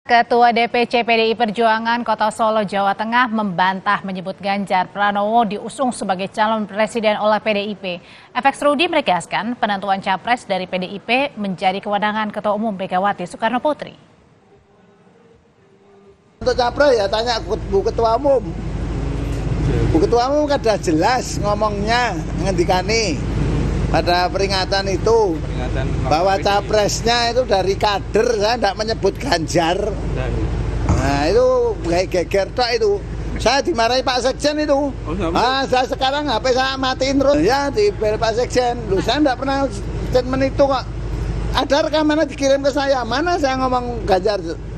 Ketua DPC PDI Perjuangan Kota Solo, Jawa Tengah membantah menyebut Ganjar Pranowo diusung sebagai calon presiden oleh PDIP. FX Rudi menegaskan penentuan capres dari PDIP menjadi kewenangan Ketua Umum Megawati Soekarno Putri. Untuk capres ya tanya Bu Ketua Umum. Bu Ketua Umum kan sudah jelas ngomongnya, ngendikani pada peringatan itu bahwa capresnya itu dari kader, saya tidak menyebut Ganjar. Nah itu geger tok itu. Saya dimarahi Pak Sekjen itu. Saya sekarang HP saya matiin terus ya di Pak Sekjen. Loh, saya tidak pernah statement itu kok. Ada rekamannya dikirim ke saya. Mana saya ngomong Ganjar?